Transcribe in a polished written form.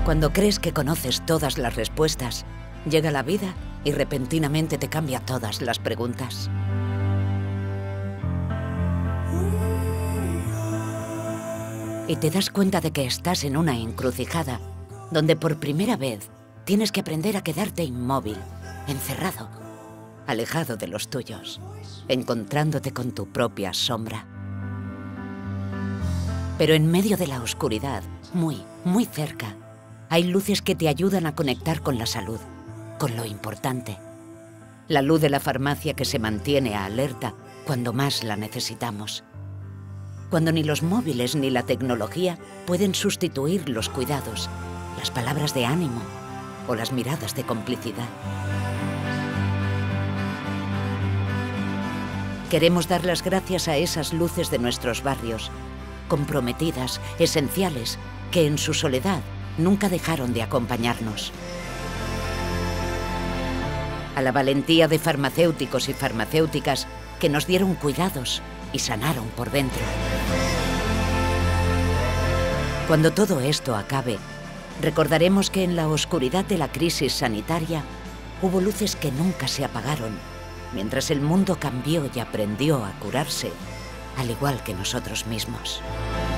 Cuando crees que conoces todas las respuestas, llega la vida y repentinamente te cambia todas las preguntas. Y te das cuenta de que estás en una encrucijada donde por primera vez tienes que aprender a quedarte inmóvil, encerrado, alejado de los tuyos, encontrándote con tu propia sombra. Pero en medio de la oscuridad, muy, muy cerca, hay luces que te ayudan a conectar con la salud, con lo importante. La luz de la farmacia que se mantiene alerta cuando más la necesitamos. Cuando ni los móviles ni la tecnología pueden sustituir los cuidados, las palabras de ánimo o las miradas de complicidad. Queremos dar las gracias a esas luces de nuestros barrios, comprometidas, esenciales, que en su soledad nunca dejaron de acompañarnos. A la valentía de farmacéuticos y farmacéuticas que nos dieron cuidados y sanaron por dentro. Cuando todo esto acabe, recordaremos que en la oscuridad de la crisis sanitaria hubo luces que nunca se apagaron, mientras el mundo cambió y aprendió a curarse, al igual que nosotros mismos.